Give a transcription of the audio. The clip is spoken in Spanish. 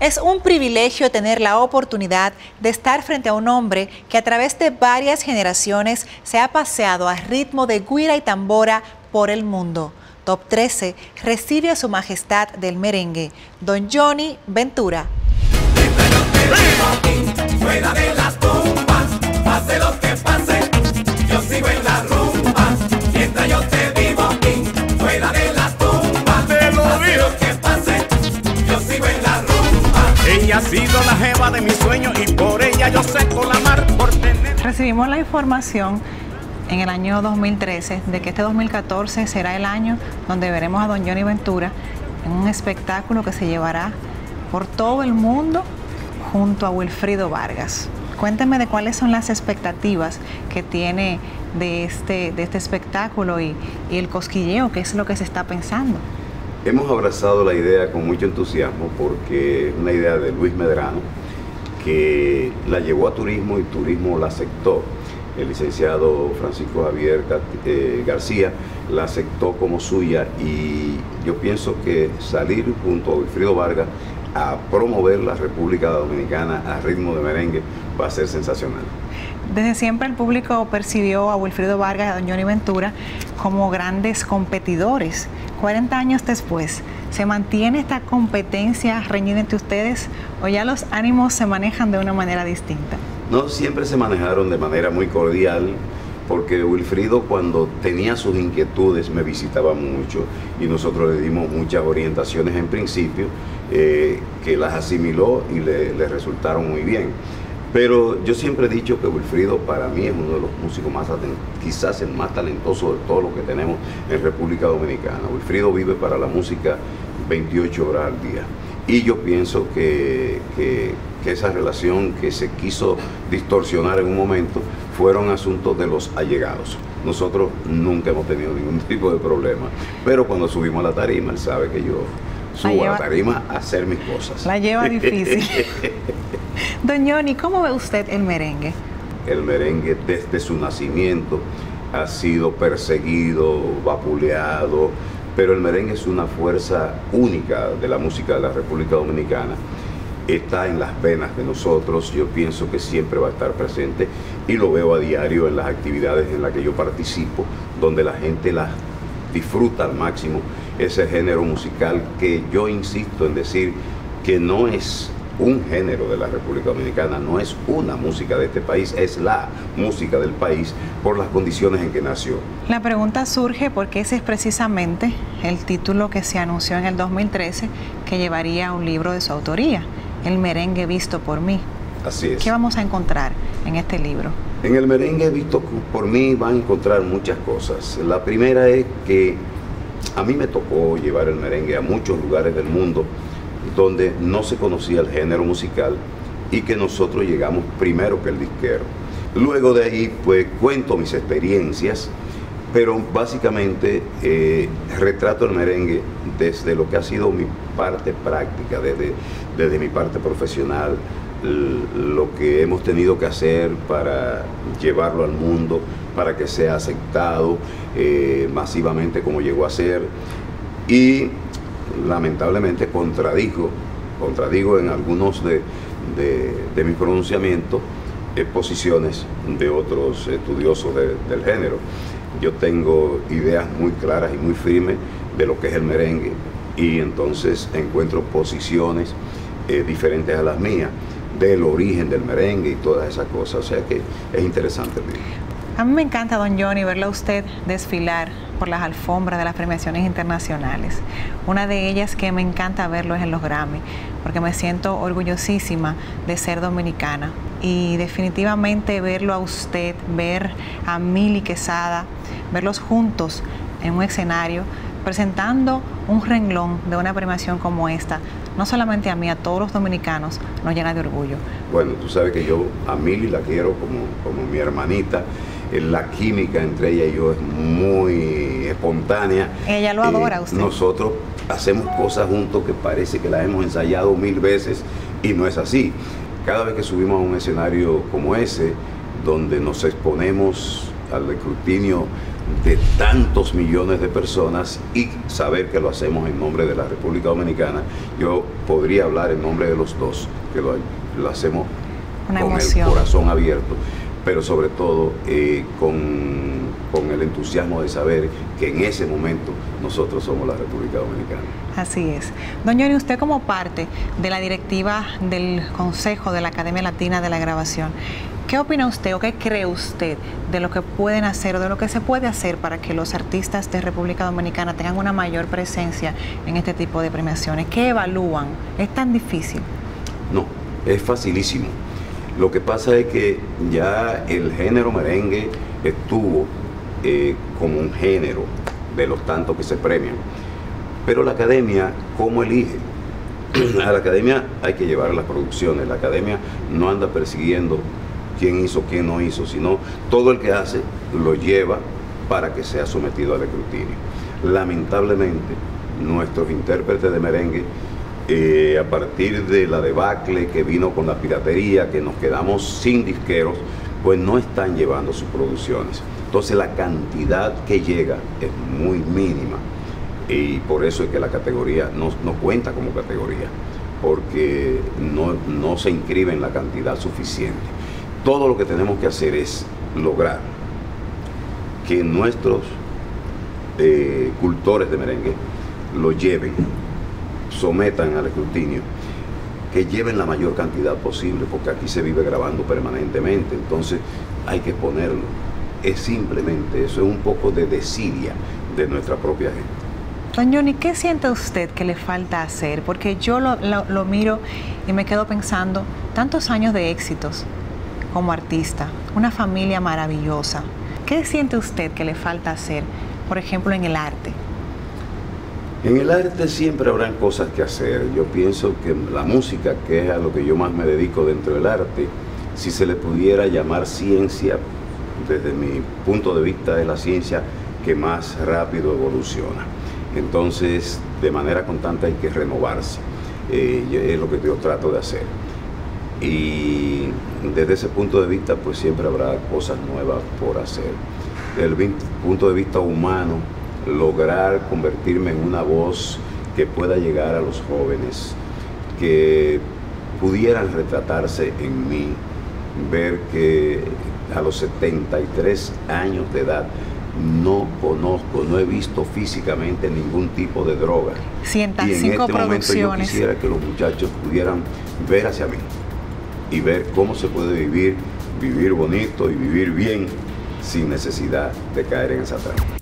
Es un privilegio tener la oportunidad de estar frente a un hombre que a través de varias generaciones se ha paseado a ritmo de güira y tambora por el mundo. Top 13 recibe a su majestad del merengue, Don Johnny Ventura. Fuera de las tumbas, pase lo que pase, yo sigo en la rumba, mientras yo te vivo aquí, fuera de las tumbas, pase lo que pase, yo sigo en la rumba. Ella ha sido la jeva de mis sueños y por ella yo seco la mar por tener. Recibimos la información en el año 2013 de que este 2014 será el año donde veremos a Don Johnny Ventura en un espectáculo que se llevará por todo el mundo junto a Wilfrido Vargas. Cuénteme de cuáles son las expectativas que tiene de este espectáculo y el cosquilleo, qué es lo que se está pensando. Hemos abrazado la idea con mucho entusiasmo porque es una idea de Luis Medrano que la llevó a turismo y turismo la aceptó. El licenciado Francisco Javier García la aceptó como suya y yo pienso que salir junto a Wilfrido Vargas a promover la República Dominicana a ritmo de merengue va a ser sensacional. Desde siempre el público percibió a Wilfrido Vargas y a Don Johnny Ventura como grandes competidores. 40 años después, ¿se mantiene esta competencia reñida entre ustedes o ya los ánimos se manejan de una manera distinta? No, siempre se manejaron de manera muy cordial, porque Wilfrido cuando tenía sus inquietudes me visitaba mucho y nosotros le dimos muchas orientaciones en principio que las asimiló y le resultaron muy bien. Pero yo siempre he dicho que Wilfrido para mí es uno de los músicos más quizás el más talentoso de todos los que tenemos en República Dominicana. Wilfrido vive para la música 28 horas al día. Y yo pienso que esa relación que se quiso distorsionar en un momento fueron asuntos de los allegados. Nosotros nunca hemos tenido ningún tipo de problema. Pero cuando subimos a la tarima, él sabe que yo subo a la tarima a hacer mis cosas. La lleva difícil. Don Johnny, ¿cómo ve usted el merengue? El merengue desde su nacimiento ha sido perseguido, vapuleado, pero el merengue es una fuerza única de la música de la República Dominicana. Está en las venas de nosotros, yo pienso que siempre va a estar presente y lo veo a diario en las actividades en las que yo participo, donde la gente la disfruta al máximo, ese género musical que yo insisto en decir que no es un género de la República Dominicana, no es una música de este país, es la música del país por las condiciones en que nació. La pregunta surge porque ese es precisamente el título que se anunció en el 2013 que llevaría un libro de su autoría, El merengue visto por mí. Así es. ¿Qué vamos a encontrar en este libro? En El merengue visto por mí van a encontrar muchas cosas. La primera es que a mí me tocó llevar el merengue a muchos lugares del mundo donde no se conocía el género musical y que nosotros llegamos primero que el disquero. Luego de ahí, pues cuento mis experiencias, pero básicamente retrato el merengue desde lo que ha sido mi parte práctica, desde mi parte profesional, lo que hemos tenido que hacer para llevarlo al mundo, para que sea aceptado masivamente como llegó a ser. Y lamentablemente contradigo en algunos de mis pronunciamientos posiciones de otros estudiosos del género. Yo tengo ideas muy claras y muy firmes de lo que es el merengue y entonces encuentro posiciones diferentes a las mías del origen del merengue y todas esas cosas, o sea que es interesante. A mí me encanta, Don Johnny, verlo a usted desfilar por las alfombras de las premiaciones internacionales. Una de ellas que me encanta verlo es en los Grammy, porque me siento orgullosísima de ser dominicana. Y definitivamente verlo a usted, ver a Mili Quesada, verlos juntos en un escenario, presentando un renglón de una premiación como esta, no solamente a mí, a todos los dominicanos, nos llena de orgullo. Bueno, tú sabes que yo a Mili la quiero como mi hermanita. La química entre ella y yo es muy espontánea. Ella lo adora a usted. Nosotros hacemos cosas juntos que parece que las hemos ensayado 1000 veces y no es así. Cada vez que subimos a un escenario como ese, donde nos exponemos al escrutinio de tantos millones de personas y saber que lo hacemos en nombre de la República Dominicana. Yo podría hablar en nombre de los dos, que lo hacemos con el corazón abierto, pero sobre todo con el entusiasmo de saber que en ese momento nosotros somos la República Dominicana. Así es. Don Johnny, usted como parte de la directiva del Consejo de la Academia Latina de la Grabación, ¿qué opina usted o qué cree usted de lo que pueden hacer o de lo que se puede hacer para que los artistas de República Dominicana tengan una mayor presencia en este tipo de premiaciones? ¿Qué evalúan? ¿Es tan difícil? No, es facilísimo. Lo que pasa es que ya el género merengue estuvo como un género de los tantos que se premian. Pero la academia, ¿cómo elige? A la academia hay que llevar las producciones. La academia no anda persiguiendo quién hizo, quién no hizo, sino todo el que hace lo lleva para que sea sometido al escrutinio. Lamentablemente, nuestros intérpretes de merengue, a partir de la debacle que vino con la piratería, que nos quedamos sin disqueros, pues no están llevando sus producciones. Entonces la cantidad que llega es muy mínima y por eso es que la categoría no cuenta como categoría, porque no se inscribe en la cantidad suficiente. Todo lo que tenemos que hacer es lograr que nuestros cultores de merengue lo lleven, sometan al escrutinio, que lleven la mayor cantidad posible, porque aquí se vive grabando permanentemente, entonces hay que ponerlo. Es simplemente eso, es un poco de desidia de nuestra propia gente. Don Johnny, ¿qué siente usted que le falta hacer? Porque yo lo miro y me quedo pensando, tantos años de éxitos como artista, una familia maravillosa. ¿Qué siente usted que le falta hacer, por ejemplo, en el arte? En el arte siempre habrán cosas que hacer. Yo pienso que la música, que es a lo que yo más me dedico dentro del arte, si se le pudiera llamar ciencia, desde mi punto de vista es la ciencia que más rápido evoluciona. Entonces, de manera constante hay que renovarse. Es lo que yo trato de hacer. Y desde ese punto de vista, pues siempre habrá cosas nuevas por hacer. Desde el punto de vista humano, lograr convertirme en una voz que pueda llegar a los jóvenes, que pudieran retratarse en mí, ver que a los 73 años de edad no conozco, no he visto físicamente ningún tipo de droga. 105 y en este momento yo producciones. quisiera que los muchachos pudieran ver hacia mí y ver cómo se puede vivir bonito y vivir bien sin necesidad de caer en esa trampa.